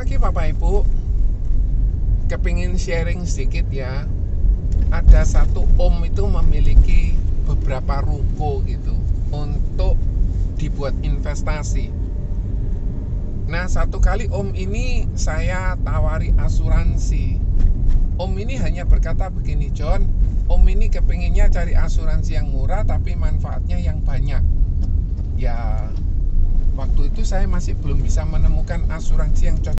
pagi Bapak Ibu. Kepingin sharing sedikit ya. Ada satu om itu memiliki beberapa ruko gitu untuk dibuat investasi. Nah, satu kali om ini saya tawari asuransi. Om ini hanya berkata begini, John, om ini kepinginnya cari asuransi yang murah tapi manfaatnya yang banyak. Ya, waktu itu saya masih belum bisa menemukan asuransi yang cocok